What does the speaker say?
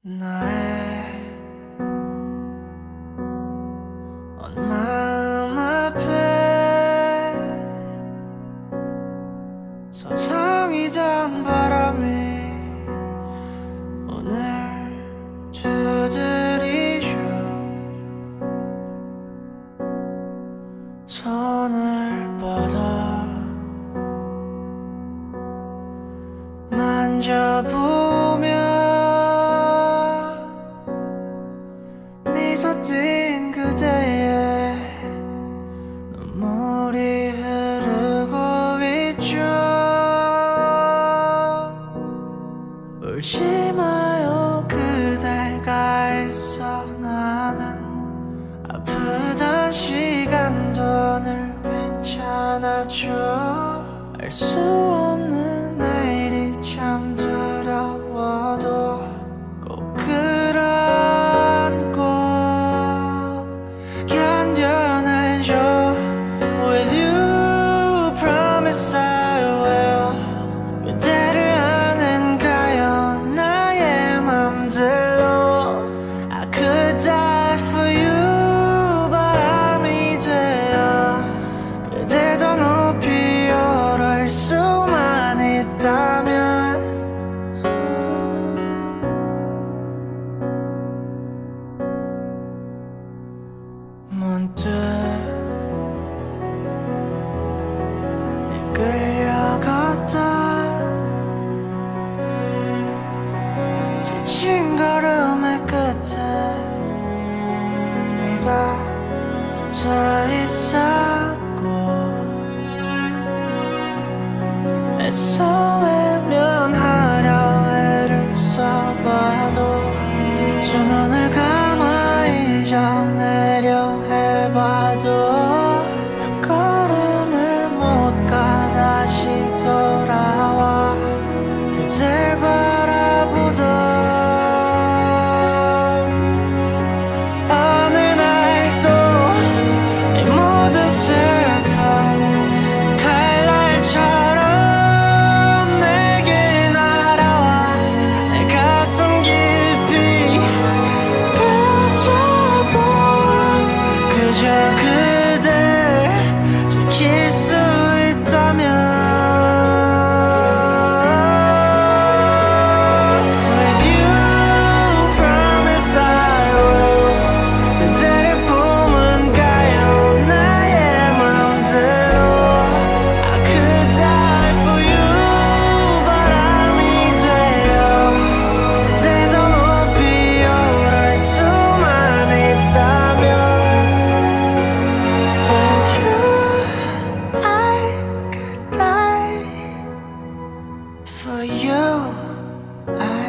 나의 온 마음 앞에 서성이던 바람이 오늘 두드리죠. 손을 뻗어 만져보며 미소 띈 그대의 눈물이 흐르고 있죠. 울지 마요 그대가 있어. 나는 아프던 시간도 늘 괜찮아져. 알 수 없는 내일이 참 두려워도 꼭 끌어안고 견뎌내죠. With you promise I will. 그대를 아는가요 나의 맘대로. I could die for you. 바람이 되어 그대 더 높이 오를 수만 있다면 문득 이끌려 걷던 지친 걸음의 끝에 네가 서 있었고 애써 외면하려 애를 써봐도 두 눈을 감아 잊어내려 해봐도 몇 걸음을 못 가 다시 돌아와 그댈 바라보던 어느 날 또 이 모든 슬픔 칼날처럼 내게 날아와 내 가슴 깊이 빠져도 그저 그댈 지킬 수 있다면. With you promise I will. 그대를 품은가요 나의 맘대로. I could die for you. 바람이 되어 그대 더 높이 오를 수만 있다면. For you I could die. For you I